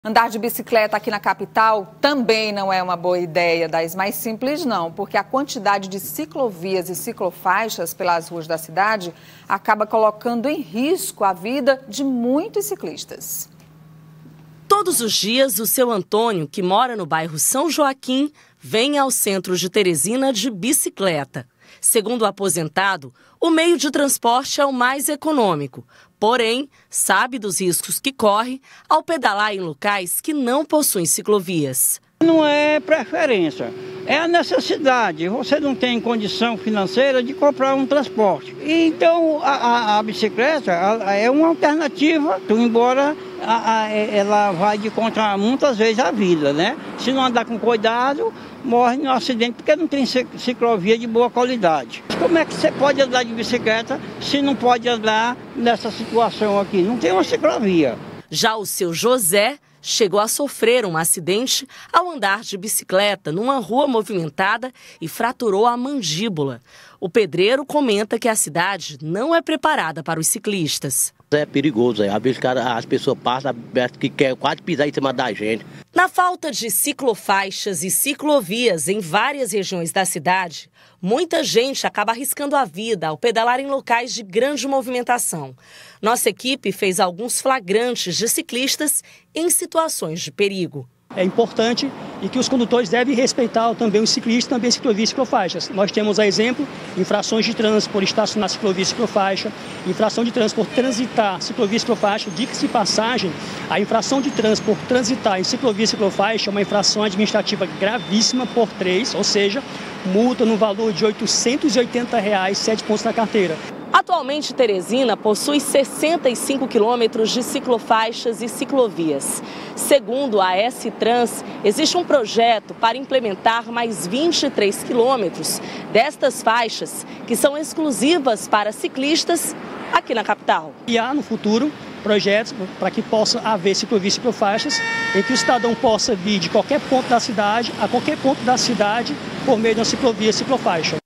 Andar de bicicleta aqui na capital também não é uma boa ideia, das mais simples não, porque a quantidade de ciclovias e ciclofaixas pelas ruas da cidade acaba colocando em risco a vida de muitos ciclistas. Todos os dias, o seu Antônio, que mora no bairro São Joaquim, vem ao centro de Teresina de bicicleta. Segundo o aposentado, o meio de transporte é o mais econômico, porém, sabe dos riscos que corre ao pedalar em locais que não possuem ciclovias. Não é preferência, é a necessidade. Você não tem condição financeira de comprar um transporte. Então, a bicicleta é uma alternativa, embora ela vai de contra muitas vezes a vida, né? Se não andar com cuidado, morre no acidente porque não tem ciclovia de boa qualidade. Como é que você pode andar de bicicleta se não pode andar nessa situação aqui? Não tem uma ciclovia. Já o seu José chegou a sofrer um acidente ao andar de bicicleta numa rua movimentada e fraturou a mandíbula. O pedreiro comenta que a cidade não é preparada para os ciclistas. É perigoso, às vezes as pessoas passam que querem quase pisar em cima da gente. Na falta de ciclofaixas e ciclovias em várias regiões da cidade, muita gente acaba arriscando a vida ao pedalar em locais de grande movimentação. Nossa equipe fez alguns flagrantes de ciclistas em situações de perigo. É importante e que os condutores devem respeitar também os ciclistas, também ciclovias e ciclofaixas. Nós temos, a exemplo, infrações de trânsito por estacionar ciclovia e ciclofaixa, infração de trânsito por transitar ciclovia e ciclofaixa. Diga-se de passagem, a infração de trânsito por transitar em ciclovia e ciclofaixa é uma infração administrativa gravíssima por 3, ou seja, multa no valor de R$ 880, 7 pontos na carteira. Atualmente, Teresina possui 65 quilômetros de ciclofaixas e ciclovias. Segundo a S-Trans, existe um projeto para implementar mais 23 quilômetros destas faixas, que são exclusivas para ciclistas aqui na capital. E há no futuro projetos para que possa haver ciclovias e ciclofaixas, em que o cidadão possa vir de qualquer ponto da cidade a qualquer ponto da cidade por meio de uma ciclovia e ciclofaixa.